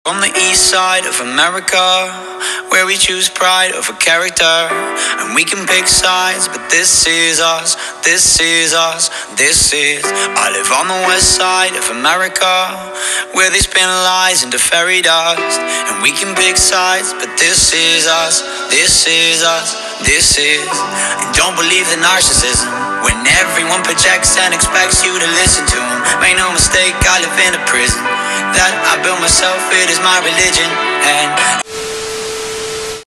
From the east side of America, where we choose pride over character, and we can pick sides, but this is us, this is us, this is. I live on the west side of America, where they spin lies into fairy dust, and we can pick sides, but this is us, this is us, this is. And don't believe the narcissism, when everyone projects and expects you to listen to them. Make no mistake, I live in a prison that I built myself, it is my religion. And